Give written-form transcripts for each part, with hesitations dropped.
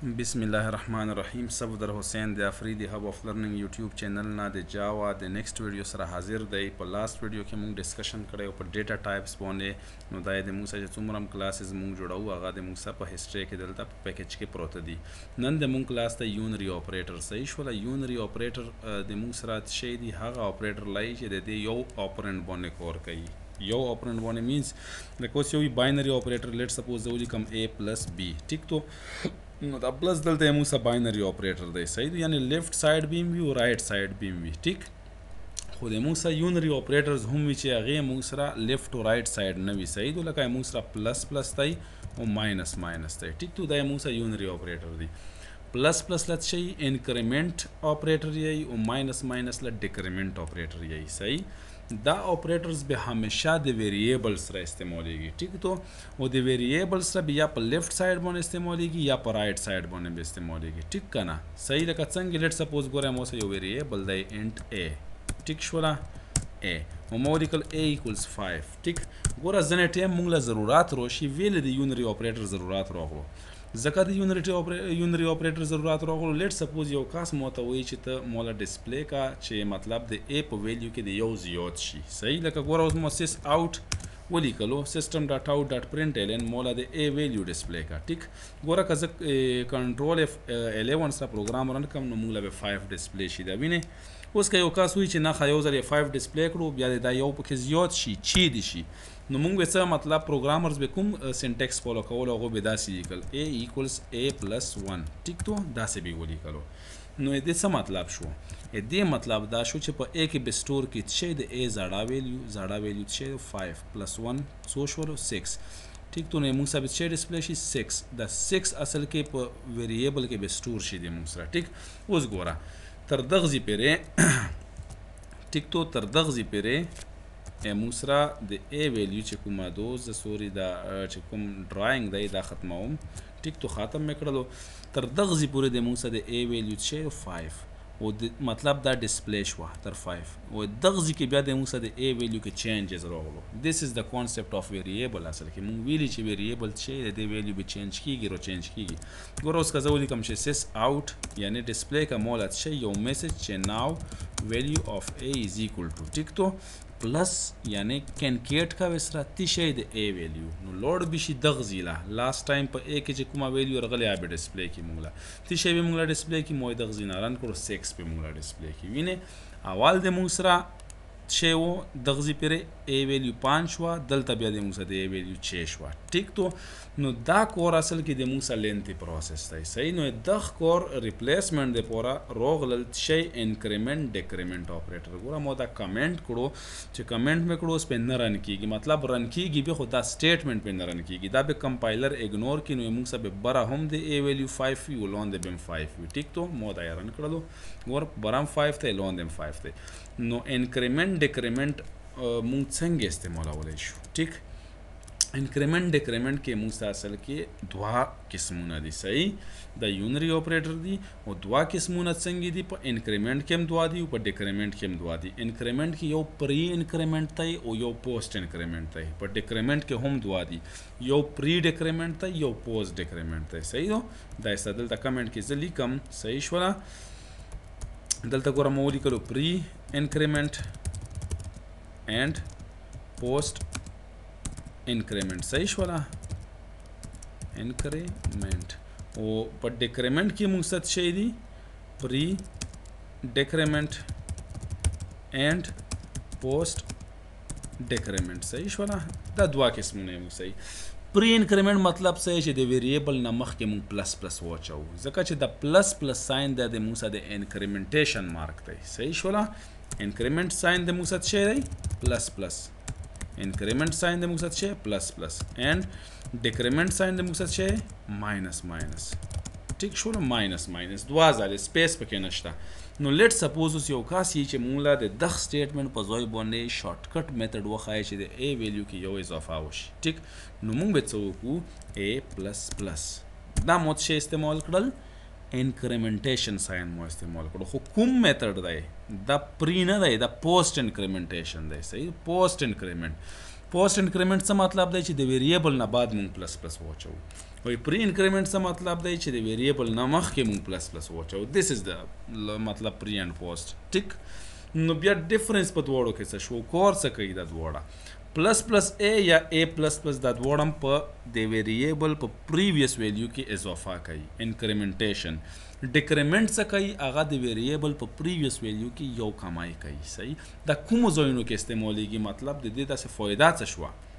بسم الله الرحمن الرحیم. صفدر حسین د افریدی هب اف لرنینګ یوټیوب چینل نه د جاوا د نیکسٹ ویډیو سره حاضر دی. په لاست ویډیو کې موږ ډسکشن کړی په ډیټا ټایپس باندې. نو دا د موږ چې څومره کلاسز موږ جوړو هغه د موږ په هیستوري کې دلته په پیکیج کې پروت دي. نن د موږ کلاس ته یونری اپریټر صحیح شول. یونری اپریټر د موږ سره شی دی هغه اپریټر لای چې د یو اپرند باندې کار کوي. یو اپرند باندې مینز لکه اوس یو باینری اپریټر لیټ سپوز زه ولیکم a پلس b. ټیک تو نو دا پلس دلته موږ سره باینری اپریټر دی صحیح دی، یعنی لیفت ساید بیم وي او رائټ ساید بیم وي. ټیک خو د موږ سره یونری اپریټرز هم وي چې هغه موږ سره لیفت او رائټ ساید نه وي صحیح دی، لکه موږ سره پلس پلس دی او ماینس ماینس دی. ټیک تو دا موږ سره یونری اپریټر دی. پلس پلس لت شي انکریمنٹ اپریټر یی او ماینس ماینس لت ډیکریمنٹ اپریټر یی صحیح. دا اپریټرز به همیشه د ویریبل سره استعمالیږي. ټیک تو او د ویریبل سره بیا په لیفت ساید باندې استعمالیږي یا په رائټ ساید باندې به استعمالیږي. ټیک کنه صحیح. لکه څنګه لیټ سپوز ګورم اوس یو ویریبل دی انټ a. ټیک شولا a او مولیکل a equals 5. ټیک ګوره ځنه ټیم موږ له ضرورت روشي ویل د یونری اپریټر ضرورت راغلو ځکه د یونری اپریټر ضرورت راغلو. لیټ سپوز یو کاس موته وایي چې ته مولا ډسپلی کا چې مطلب د a په ویلیو کې د یو زیات شي صحیح. لکه ګوره اوس مو سیس اوټ ولیکلو سیسټم ډاټ اوټ ډاټ پرنٹ الن مولا د a ویلیو ډسپلی کا. ټیک ګوره که زه کنټرول F11 سره پروګرام رن کوم نو موږ له 5 ډسپلی شي دا ویني. اوس که یو کاس وایي چې نه خا یو ځل 5 ډسپلی کړو بیا دا یو پکې زیات شي چی دي شي نو موږ به څه مطلب پروګرامرز به کوم سینټیکس فالو کول هغه به داسې لیکل a equals a plus 1. ټیک تو داسې به ولیکلو. نو دې څه مطلب شو؟ دې مطلب دا شو چې په a کې به سٹور کې څه د a زړه ویلیو څه 5 plus 1 څو شو 6. ټیک تو نه موږ ثابت شي ډسپلی شي 6. دا 6 اصل کې په ویریبل کې به سٹور شي د موږ سره. ټیک اوس ګوره تر دغه پیره ټیک تو تر دغه پیره موږ سره د a ویلیو چې کومه دوز سوري دا چې کوم ډراینګ دی دا ختموم. ټیک تو ختم مې کړلو تر دغه پورې د موږ سره د a ویلیو چې 5 او مطلب دا ډسپلی شو تر 5 او دغه کې بیا د موږ سره د a ویلیو کې چینجز راغلو. دیس از د کانسپټ اف ویریبل. اصل کې موږ ویلي چې ویریبل چې د ویلیو به چینج کیږي رو چینج کیږي. ګوره اوس که زه ولیکم چې سیس اوټ یعنی ډسپلی کا مولت شي یو میسج چې ناو ویلیو اف a از ایکوال ټو ټیک تو پلس یعنی کنکیټ کا وسره تی شي د a ویلیو نو لوډ بشي دغزیلا لاست ټایم په a کې چې کومه ویلیو رغلی به ډسپلی کې موږ تی شي به موږ ډسپلی کې موږ دغزینا رن کړو 6 په موږ ډسپلی کې ویني اول د موږ سره شی وو دغزی پره a ویلیو 5 شو دلته بیا د موږ سره د a ویلیو 6 شو. ټیک تو نو دا کور اصل کې د موږ سره لینتي پروسس دی صحیح. نو دغه کور ریپلیسمنت د پورا روغلل شی انکریمنٹ ډیکریمنٹ اپریټر ګوره مو دا کمنٹ کړو چې کمنٹ مې کړو اوس په نه رن کیږي مطلب رن کیږي به خو دا سټیټمنټ په نه رن کیږي دا به کمپایلر اګنور کینو موږ سره به بره هم د a ویلیو 5 وی ولون د بم 5 وی. ټیک تو مو دا رن کړلو ګور برام 5 ته لون دم 5 ته نو انکریمنٹ ډیکریمنٹ موږ څنګه استعمالولای شو. ټیک انکریمنٹ ډیکریمنٹ کې موږ سره اصل کې دوا قسمونه دي صحیح. د یونری اپریټر دي او دوا قسمونه څنګه دي په انکریمنٹ کې هم دوا دي او په ډیکریمنٹ کې هم دوا دي. انکریمنٹ کې یو پری انکریمنٹ دی او یو پوسټ انکریمنٹ دی. په ډیکریمنٹ کې هم دوا دي یو پری ډیکریمنٹ دی یو پوسټ ډیکریمنٹ دی صحیح. نو دا استدل د کمنٹ کې ځلی کم صحیح شولا. دلته ګورم ولیکلو پری انکریمنٹ and post increment صحیح شولا increment او په ډیکریمنٹ کې موږ ست شي دي پری ډیکریمنٹ and post ډیکریمنٹ صحیح شولا. دا دوا قسمونه موږ صحیح. پری انکریمنٹ مطلب څه چې د ویریبل نه مخکې موږ پلس پلس واچو ځکه چې د پلس پلس ساين د موږ سره د انکریمنټیشن مارک دی صحیح شولا. انکریمنٹ ساين د موږ سره شي دی پلس پلس انکریمنٹ ساين د موږ سره شي پلس پلس اینڈ ډیکریمنٹ ساين د موږ سره شي ماینس ماینس. ټیک شو ماینس ماینس دوا ځله سپیس پکې نشته. نو لیټ سپوز اوس یو کاس یې چې موږ له د دغه سټیټمنټ په ځای باندې شارټ کټ میتھډ وخایي چې د a ویلیو کې یو اضافه وشي. ټیک نو موږ به څه وکړو a پلس پلس دا مو څه استعمال کړل انکریمنټیشن ساين مو استعمال کړو خو کوم میتھډ دی دا پری نه دی دا پوسټ انکریمنټیشن دی صحیح. پوسټ انکریمنٹ څه مطلب دی چې د ویریبل نه بعد موږ پلس پلس واچو وای پری انکریمنٹ څه مطلب دی چې د ویریبل نه مخکې مونږ پلس پلس واچو دس از د مطلب پری اینڈ پوسټ ټیک نو بیا ډیفرنس په دواړو کې څه شو کور څه کوي دا دواړه پلس پلس اے یا اے پلس پلس دا دواړه هم په د ویریبل په پریویس ویلیو کې اضافه کوي انکریمنټیشن ډیکریمنټ څه کوي هغه د ویریبل په پریویس ویلیو کې یو کمای کوي صحیح دا کومو ځایونو کې استعمالیږي مطلب د دې داسې فایده څه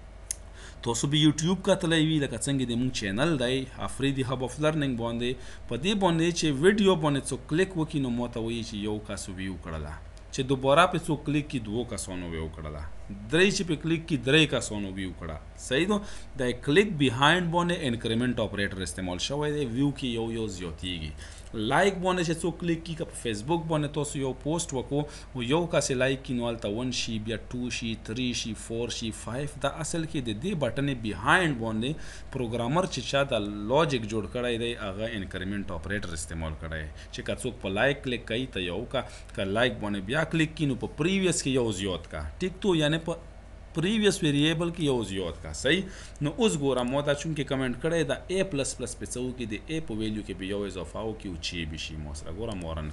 شوه تاسو به یوټیوب کتلی وي لکه څنګه د مونږ چینل دی افریدي هب اف لرنینګ باندې په دې باندې چې ویډیو باندې څوک کلیک وکړي نو ماته وایي چې یو کس ویو کړله چې دوباره په څوک کلیک کی دوه کسانو ویو کړله درې چې په کلیک کی درې کسانو ویو کړه صحیح نو د کلیک بیهایند باندې انکریمنٹ اپریټر استعمال شوی دی ویو کې یو زیاتیږي لایک باندې چې څوک کلیک کی په فیسبوک باندې تاسو یو پوسټ وکړو او یو کس لایک کی نو الته 1 شي بیا 2 شي 3 شي 4 شي 5 دا اصل کې د دې بټن بیهایند باندې پروګرامر چې چا د لوجیک جوړ کړی دی هغه انکریمنٹ اپریټر استعمال کړی چې که څوک په لایک کلیک کوي ته یو کا لایک باندې بیا کلیک کی نو په پریویس کې یو زیات کا ټیک تو یعنی په پریویس ویریبل کې یو زیات کا صحیح نو اوس ګوره ما دا چونکې کمنټ کړی دا اے پلس پلس په څو کې د اے په ویلیو کې به یو اضافه وکړي او چې به شي ما سره ګوره ما رن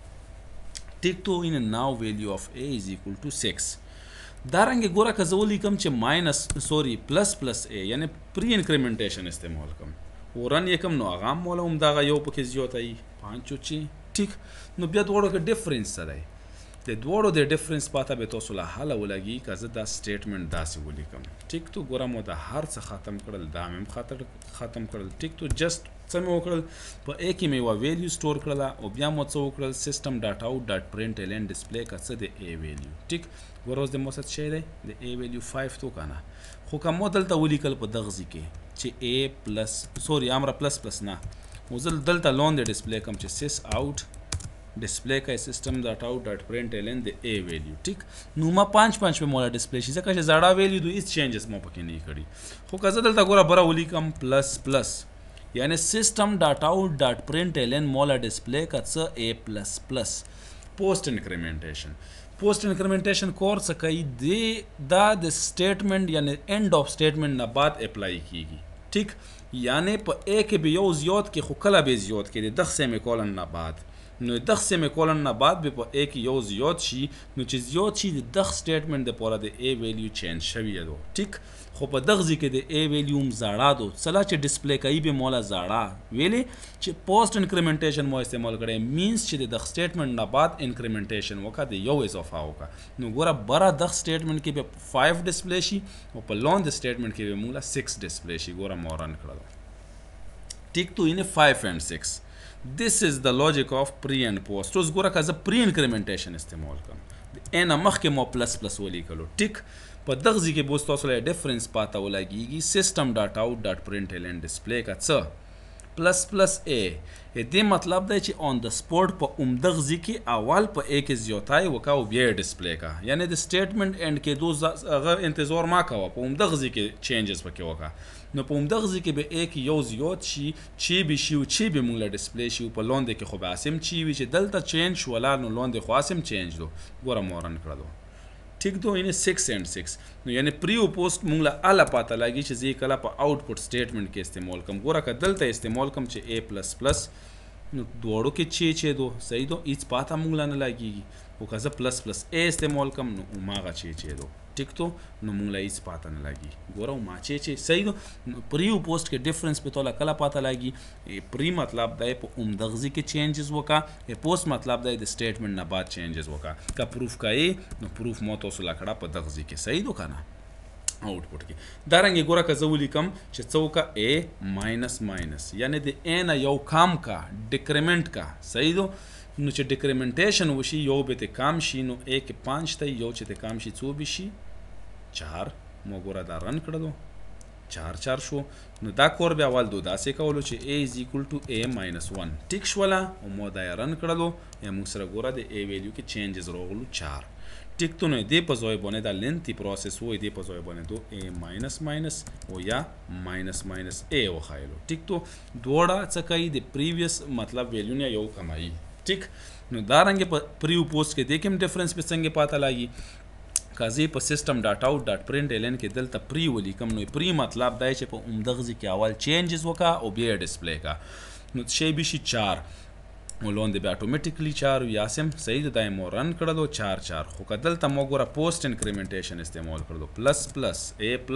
کړی ټیک تو ان ناو ویلیو اف اے از ایکول ټو 6 دارنګه ګوره که زه ولیکم چې ماینس سوري پلس پلس اے یعنی پری انکریمنټیشن استعمال کوم ورن یې کوم نو هغه هم مولا هم دغه یو پکې زیاتوي 5 چې ټیک نو بیا دواړو کې ډفرنس څه دی د دواړو د ډیفرنس پاته به تاسو له حاله ولګي که زه دا سټیټمنټ داسې ولیکم ټیک تو ګوره مو د هر څه ختم کړل دا مې ختم کړل ټیک تو جست څه مې وکړل په اے کې مې یوه ویلیو سټور کړله او بیا مو څه وکړل سیسټم ډاټ اوټ ډاټ پرنټ الین ډسپلی که څه د اے ویلیو ټیک ګوره اوس د مو څه شی دی د اے ویلیو 5 تو که نه خو که مو دلته ولیکل په دغه ځای کې چې اے پلس سوري امره پلس پلس نه مو زه دلته لاندې ډسپلی کوم چې سیس اوټ ډسپلی کوي سیسټم ډاټ اوټ ډاټ پرنټ الین د اے ویلیو ټیک نو ما 5 په مولا ډسپلی شي ځکه چې زړه ویلیو دوی هیڅ چینجز مو پکې نه کړي خو که زه دلته ګوره بره ولیکم پلس پلس یعنی سیسټم ډاټ اوټ ډاټ پرنټ الین مولا ډسپلی که څه اے پلس پلس پوسټ انکریمنټیشن پوسټ انکریمنټیشن کور څه کوي دا د سټیټمنټ یعنی اینډ اف سټیټمنټ نه بعد اپلای کیږي ټیک یعنی په اے کې به یو زیات کې خو کله به زیات کې د دغه سیمی کولن نه بعد نو دغه سیمی کولن نه بعد به په اے کې یو زیات شي نو چې زیات شي د دغه سټیټمنټ دپاره د اے ویلیو چینج شوی دی ټیک خو په دغه ځای کې د اے ویلیو هم زاړه دو څله چې ډسپلی کوي به مولا زاړه ویلې چې پوسټ انکریمنټیشن مو استعمال کړی مینس چې د دغه سټیټمنټ نه بعد انکریمنټیشن وکړه د یو اضافه وکړه نو ګوره بره دغه سټیټمنټ کې به 5 ډسپلی شي او په لاندې سټیټمنټ کې به مولا 6 ډسپلی شي ګوره ما رن کړل ټیک تو یعنی 5 and 6 This is the logic of pre and post. اوس ګوره که زه pre incrementation استعمال کوم د ان مخکې مو پلس پلس ولیکلو ټیک په دغه ځای کې به اوس تاسو له ډیفرنس پاته ولګېږي سیسټم ډاټ اوټ ډاټ پرنټ الین ډسپلی که څه پلس پلس اے دې مطلب دی چې آن د سپورټ په عمدغه ځای کې اول په اے کې زیاتای وکړه او بیا یې ډسپلی کړه یعنی د سټیټمنټ اینډ کې هغه انتظار ما کوه په عمدغه ځای کې چینجز پکې وکړه نو په عمدغه ځای کې به اے کې یو زیات شي چې به شي او چې به مونږ له ډسپلی شي په لاندې کې خو به اسم چې وي چې دلته چینج شوله نو لاندې خو اسم چینج دو ګوره مو رن کړلو ټیک دو یعنی 6 and 6 نو یعنی پری او پوسټ مونږ له اله پاته لګي چې زه کله په آوټپوټ سټیټمنټ کې استعمال کوم ګوره که دلته استعمال کوم چې اے پلس پلس نو دواړو کې چې دو صحیح دو هیڅ پاته مونږ له نه لګېږي خو که زه پلس پلس اے استعمال کوم نو هماغه چې دو ټیک تو نو مونږ له هیڅ پاته نه لګي ګوره ما چې صحیح دو پری او پوسټ کې ډیفرنس په توله کله پاته لګي پری مطلب دی په عمدغه ځای کې چینجز وکړه پوسټ مطلب دی د سټیټمنټ نه بعد چینجز وکړه که پروف کوې نو پروف مو تاسو لا کړه په دغه ځای کې صحیح دو که نه آوټپوټ کې دارنګې ګوره که زه ولیکم چې څه وکړه اے ماینس ماینس یعنی د اے نه یو کم کا ډیکریمنټ کا صحیح دو نو چې ډیکریمنټیشن وشي یو به ته کم شي نو اے کې 5 ته یو چې ته کم شي څو به شي 4 مو ګوره دا رن کړلو 4 شو نو دا کور بیا اول دو داسې کولو چې اے از ایکول ټو اے ماینس 1 ټیک شوله او مو دا یې رن کړلو یا موږ سره ګوره د اے ویلیو کې چینجز راغلو 4 ټیک تو نو دې په ځای باندې دا لینتي پروسس وای دې په ځای باندې دو اے ماینس ماینس او یا ماینس ماینس اے وخایلو ټیک تو دوړه څه کوي د پریویس مطلب ویلیو نه یو کمایي ټیک نو دارنګه په پری او پوسټ کې د کوم ډیفرنس په څنګه پاته لګي کازی په سیستم ډاټ اوټ ډاټ پرنټ الن کې دلته پری ولیکم نو پری مطلب دی چې په عمدغه ځای کې اول چینجز وکا او بیا ډسپلی کا نو شی بشي 4 ولوند به اتوماتیکلی 4 یاسم صحیح د مو رن کړلو 4 خو کدلته مو ګوره پوسټ انکریمنټیشن استعمال کړلو پلس پلس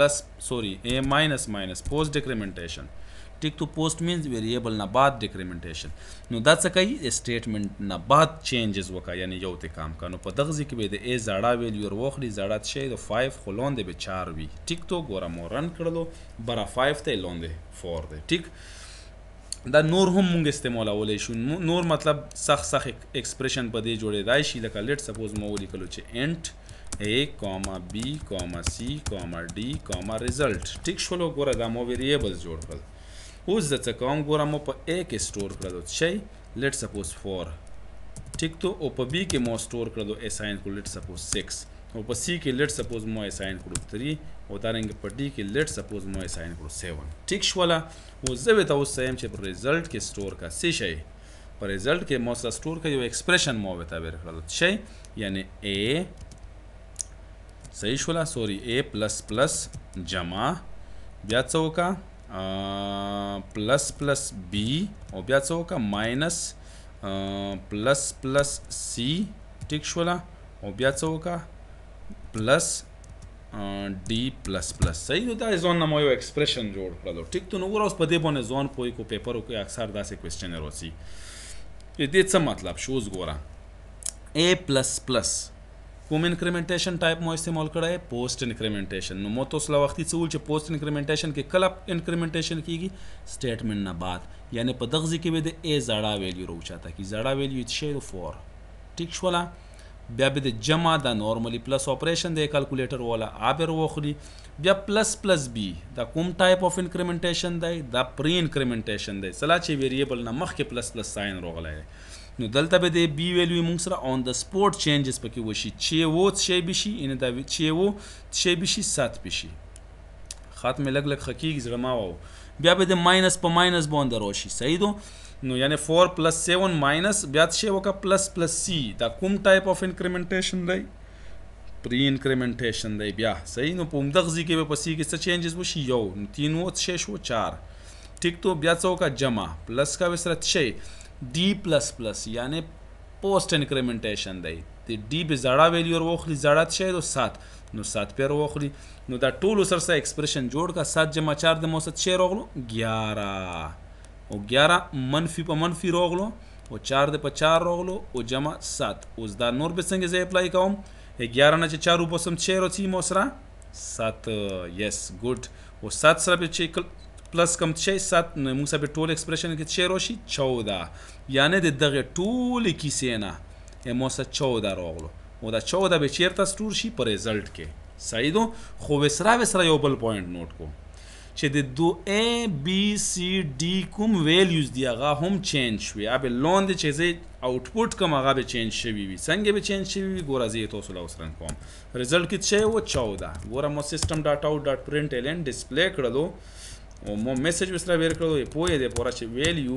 a ماینس ماینس پوسټ ډیکریمنټیشن ټیک تو پوسټ مینز ویریبل نه بعد ډیکریمنټیشن نو دا څه کوي سټیټمنټ نه بعد چینجز وکا یعنی یو ته کام کا نو په دغه ځکه به د ا زړه ویلیو وروخلی زړه شي د 5 خلوند به 4 وی ټیک تو ګوره مو رن کړلو برا 5 ته لوند 4 دی ټیک دا نور هم مونږ استعمالولای شو نور مطلب سخت ایکسپریشن په دې جوړېدای شي لکه لیټ سپوز مو ولیکلو چې انټ a, b, c, d, result ټیک شولو ګوره دا مو ویریبلز جوړ کړل اوس د څه کوم ګوره مو په a کې سٹور کړلو شي لیټ سپوز 4 ټیک تو او په b کې مو سٹور کړلو اساین کړو لیټ سپوز 6 او په c کې لیټ سپوز مو اساین کړو 3 او دارنګ په d کې لیټ سپوز مو اساین کړو 7 ټیک شولا او زه به تاسو سم چې په ریزلټ کې سٹور کا څه شي په ریزلټ کې مو سٹور کا یو ایکسپریشن مو وته ور کړل شي یعنی a صحیح شولا سوري a پلس پلس جمع بیا څه وکا پلس پلس b او بیا څه وکا ماینس پلس پلس c ټیک شولا او بیا څه وکا پلس d پلس پلس صحیح دا زون نمو یو ایکسپریشن جوړ کړلو ټیک ته نو اوس په دې باندې زون پوي کو پیپر او اکثر داسې کوېسچن راځي دې څه مطلب شوز ګوره a پلس پلس کوم انکریمنټیشن ټایپ مو استعمال کړای پوسټ انکریمنټیشن نو مو تاسو لا وختي څه ول چې پوسټ انکریمنټیشن کې کله انکریمنټیشن کیږي سټیټمنټ نه بعد یعنی په دغه ځکه به د a زړه ویلیو راوچاته کی زړه ویلیو چې 4 ټیک شولا بیا به د جمع د نورمالي پلس اپریشن د کیلکولیټر والا ابر وخلی بیا پلس پلس b دا کوم ټایپ اف انکریمنټیشن دی دا پری انکریمنټیشن دی سلا چې ویریبل نه مخکې پلس پلس ساين راغلی نو دلته به د بی ویلیو موږ سره اون د سپورت چینجز پکې وشي چې و شی بشي ان دا چې و شی بشي 7 بشي خط مې لګ خکیږي زړه ما و بیا به د ماینس په ماینس باندې راشي صحیح دو نو یعنی 4 پلس 7 ماینس بیا شی وکا پلس پلس سی دا کوم ټایپ اف انکریمنټیشن دی پری انکریمنټیشن دی بیا صحیح نو په دغه ځکه به پسې کې څه چینجز وشي یو 3 و 6 و 4 ټیک تو بیا څه وکا جمع پلس کا وسره شی d پلس پلس یعنی پوسٹ انکریمنټیشن دی د d به زړه ویلیو ورخلی زړه شي نو 7 نو 7 پر ورخلی نو دا ټول سره ایکسپریشن جوړ کا 7 جمع 4 د مو 7 شي راغلو 11 او 11 منفی په منفی راغلو او 4 د په 4 راغلو او جمع 7 اوس دا نور به څنګه زه اپلای کوم 11 نه 4 په سم 6 راځي مو سره 7 یس ګډ او 7 سره به چې پلس کم شي 7 نو موږ به ټول ایکسپریشن کې چې راشي 14 یعنی د دغه ټول کیسې نه مو سره 14 راغلو او دا 14 به چیرته سٹور شي په ریزلټ کې صحیح دو خو وسره یو بل پوینټ نوٹ کو چې د دو a b c d کوم ویلیوز دی هغه هم چینج شوي اب لوند چې زی آوټپوټ کوم هغه به چینج شوي وي څنګه به چینج شوي وي ګوره زه تاسو له اوس رن کوم ریزلټ کې چې و 14 ګوره مو سیستم ډاټ اوټ ډاټ پرنټ الن ډسپلی کړلو او مو میسج وسره ویر کړو پوهه دې پورا چې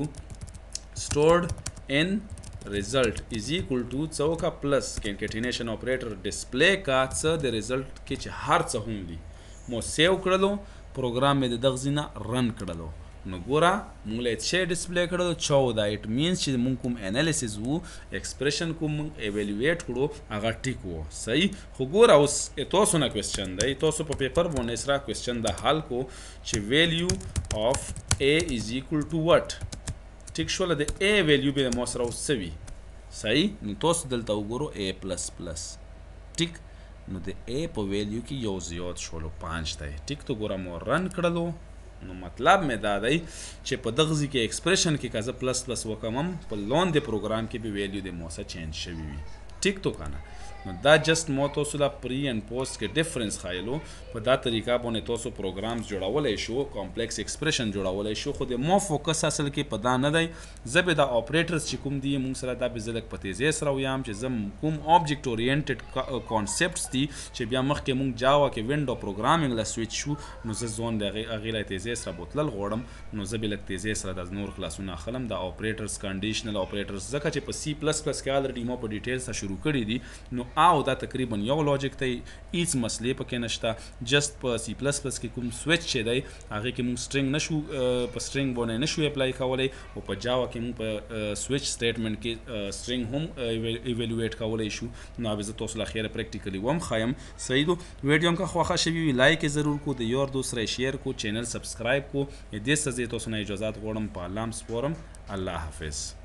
ویلیو stored in result is equal to څوکا پلس کنکټینیشن اپریټر ډسپلی کا څه د ریزلټ کې چې هر څه هم وي مو سیو کړلو پروګرام مې د دغزینه رن کړلو نو ګوره مونږ له څه ډسپلی کړلو 14 اټ مینز چې مونږ کوم انالیسیس وو ایکسپریشن کوم ایوالویټ کړو هغه ټیک وو صحیح خو ګوره اوس تاسو نه کوېسچن دی تاسو په پیپر باندې سره کوېسچن د حل کو چې ویلیو اف a is equal to what ټیک شوله د a ویلیو به مو سره وسوي صحیح نو تاسو دلته وګورو a پلس پلس ټیک نو د a په ویلیو کې یو زیات شولو 5 دی ټیک تو ګوره مو رن کړلو نو مطلب مې دا دی چې په دغه ځکه ایکسپریشن کې کزه پلس پلس وکمم په لون د پروګرام کې به ویلیو د موسه چینج شوی وي ټیک تو کنه نو دا جست مو تاسو لا پری اند پوسټ کې ډیفرنس خایلو په دا طریقه باندې تاسو پروګرامز جوړولای شو کمپلیکس ایکسپریشن جوړولای شو خو د مو فوکس اصل کې په دا نه دی زبې دا اپریټرز چې کوم دی موږ سره دا به زلک په تیزی سره ویم چې زم کوم آبجیکټ اورینټډ کانسپټس دي چې بیا مخکې موږ جاوا کې وینډو پروګرامینګ لا سویچ شو نو زه زون د غیله تیزی سره بوتل غوړم نو زه به لک تیزی سره د نور کلاسونه خلم د اپریټرز کنډیشنل اپریټرز ځکه چې په سی پلس پلس کې الریډي مو په ډیټیل سره شروع کړی دي نو او دا تقریبا یو لاجیک دی هیڅ مسلې پکې نشته جست په سی پلس پلس کې کوم سویچ چې دی هغه کې موږ سټرنګ نشو په سټرنګ باندې نشو اپلای کولی او په جاوا کې موږ په سویچ سټیټمنټ کې سټرنګ هم ایویلویټ کولی شو نو به زه تاسو له خیره پریکټیکلی وم ښایم صحیح دو ویډیو هم که خوښه شوي وي لایک یې ضرور کو د یار دوست سره شیر کو چینل سبسکرایب کو دې څه زه تاسو نه اجازه غواړم په الله سپارم الله حافظ